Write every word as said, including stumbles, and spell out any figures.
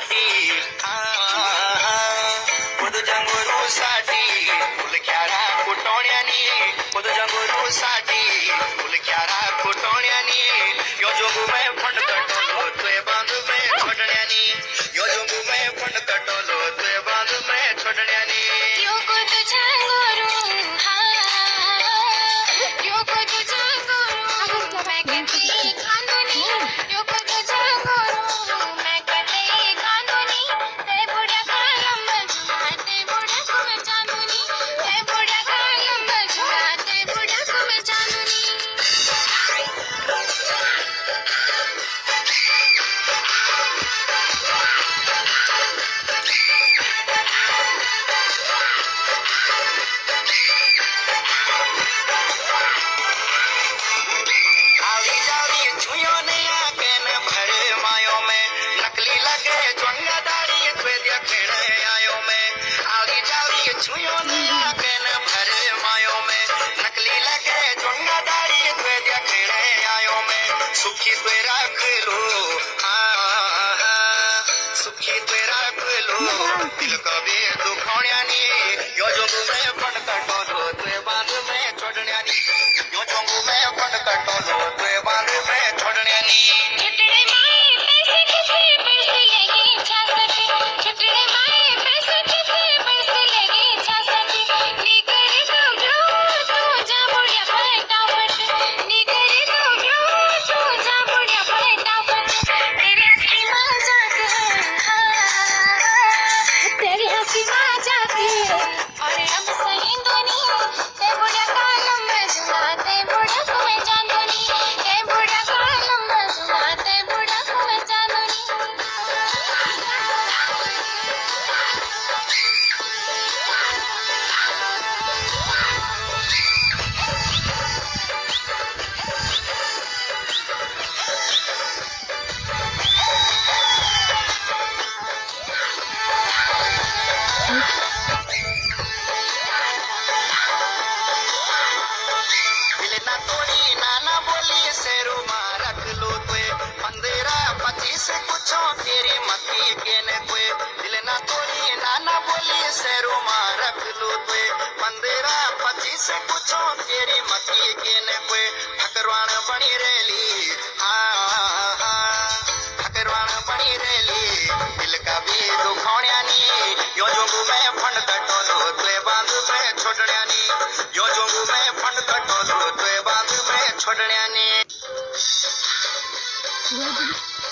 साठी खुद जंगरू साठी फुलक्यारा कुटोण्यानी खुद जंगरू साठी फुलक्यारा कुटोण्यानी यो जोगू मैं फंड कटोलो तुए बांध में छोडण्यानी यो जोगू मैं फंड कटोलो तुए बांध में छोडण्यानी यो खुद जंगरू यो खुद जंगरू मैं कटी कानूनी यो खुद जंगरू मैं कटी कानूनी ते बुढ़िया कालम जुआ ते बुढ़िया को मैं जानूनी ते बुढ़िया कालम जुआ ते बुढ़िया को मैं जानूनी छुयो नया केन भरे मायो में नकली लगे जोंगा दाड़ी तुए देखने आयो में सुखी तुए रख लो सुखी तुए रख लो दिल कभी दुखोण्यानी यो जोगू में फंड कटोलो तुए बांध में छोडण्यानी यो जोगू में फंड कटोलो तुए बांध में छोडण्यानी छुटड़े माए पैसे किथे पैसे लगे छासटी छुटड़े माए पैसे किथे पैसे लगे छासटी नी करे तो ब्रो तू जा बुढ़िया फटाफट नी करे तो ब्रो तू जा बुढ़िया फटाफट तेरे हंसी मजाक तेरे हंसी मजाक और अब सही दोनी ते बुढ़िया कालम में जुआ ते बुढ़िया को मैं जानूनी ते बुढ़िया कालम में जुआ ते बुढ़िया को मैं जानूनी दिल ना तोड़ी नाना बोली शेरू मां रख लो तुए पंद्रह पच्चीस कुछो तेरी मती के ने कोई दिल ना तोड़ी नाना बोली शेरू मां रख लो तुए पंद्रह पच्चीस कुछो तेरी मती के ने कोई ठकरवाण बनी रेली ठकरवाण बनी रेली दिल का भी दुखोण्यानी यो जोगू मैं फंड कटोलो तुए बांध में छोडण्यानी यो जोगू मैं फंड कटोलो तुए बांध में छोडण्यानी